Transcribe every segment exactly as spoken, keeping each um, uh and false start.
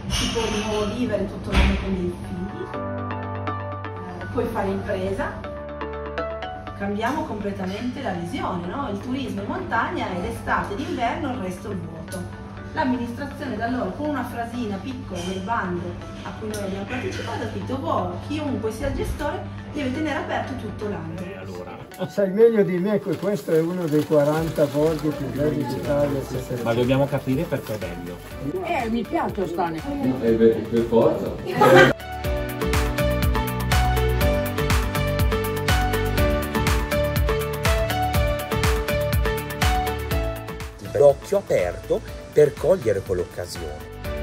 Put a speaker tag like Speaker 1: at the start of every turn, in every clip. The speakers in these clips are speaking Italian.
Speaker 1: si può di nuovo vivere tutto l'anno con dei figli, eh, puoi fare impresa. Cambiamo completamente la visione, no? Il turismo in montagna è l'estate, d'inverno, il resto è vuoto. L'amministrazione da allora, con una frasina piccola nel bando a cui noi abbiamo partecipato, ha detto voi, chiunque sia il gestore, deve tenere aperto tutto l'anno.
Speaker 2: Sai meglio di me che questo è uno dei quaranta borghi più belli d'Italia.
Speaker 3: Ma dobbiamo capire perché è bello.
Speaker 4: Eh, mi piace stare.
Speaker 5: Eh beh, per forza.
Speaker 6: L'occhio aperto per cogliere quell'occasione.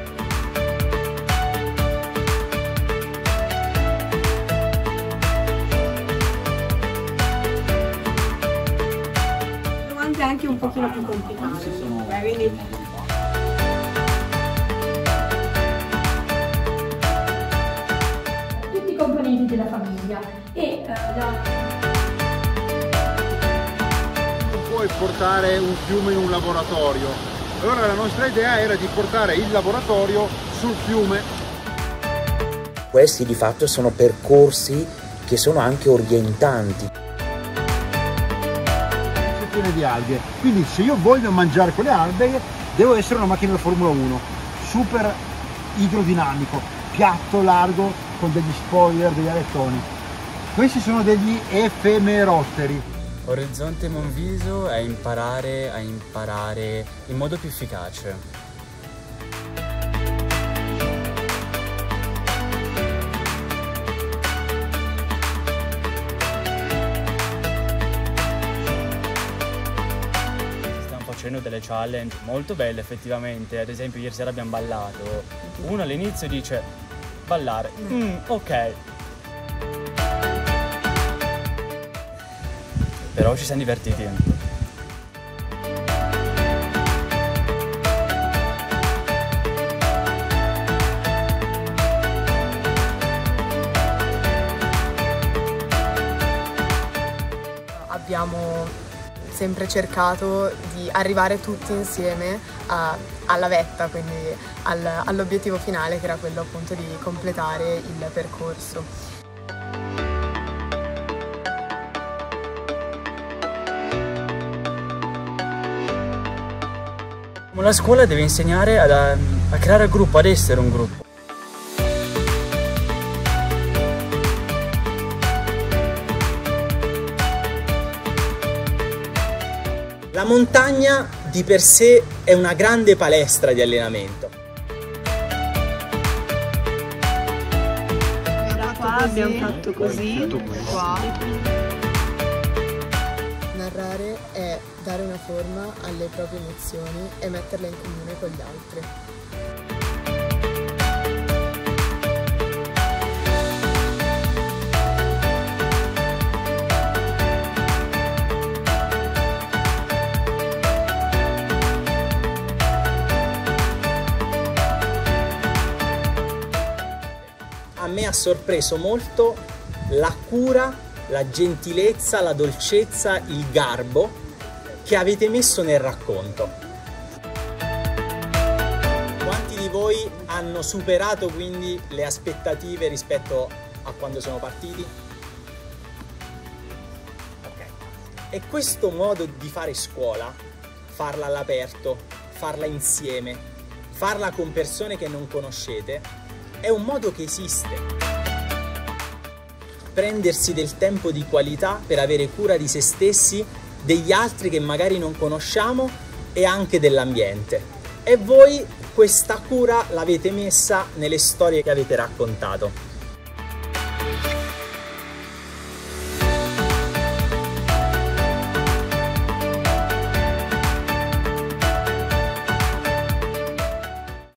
Speaker 1: Domande anche un pochino più complicate. Eh, quindi...
Speaker 7: Tutti i componenti della famiglia e uh, la...
Speaker 8: puoi portare un fiume in un laboratorio. Allora la nostra idea era di portare il laboratorio sul fiume.
Speaker 6: Questi di fatto sono percorsi che sono anche orientanti.
Speaker 8: Sono piene di alghe, quindi se io voglio mangiare quelle alghe devo essere una macchina da Formula uno, super idrodinamico, piatto, largo, con degli spoiler, degli alettoni. Questi sono degli effemerotteri.
Speaker 3: Orizzonte Monviso è imparare a imparare in modo più efficace. Stiamo facendo delle challenge molto belle effettivamente, ad esempio ieri sera abbiamo ballato. Uno all'inizio dice ballare, mm, ok. Però ci siamo divertiti.
Speaker 9: Abbiamo sempre cercato di arrivare tutti insieme a, alla vetta, quindi al, all'obiettivo finale, che era quello appunto di completare il percorso.
Speaker 3: La scuola deve insegnare a, a creare il gruppo, ad essere un gruppo.
Speaker 6: La montagna di per sé è una grande palestra di allenamento.
Speaker 1: Da qua abbiamo fatto così, qua.
Speaker 9: Narrare è dare una forma alle proprie emozioni e metterle in comune con gli altri.
Speaker 6: A me ha sorpreso molto la cura, la gentilezza, la dolcezza, il garbo che avete messo nel racconto. Quanti di voi hanno superato quindi le aspettative rispetto a quando sono partiti? Ok. E questo modo di fare scuola, farla all'aperto, farla insieme, farla con persone che non conoscete, è un modo che esiste. Prendersi del tempo di qualità per avere cura di se stessi, degli altri che magari non conosciamo e anche dell'ambiente. E voi questa cura l'avete messa nelle storie che avete raccontato.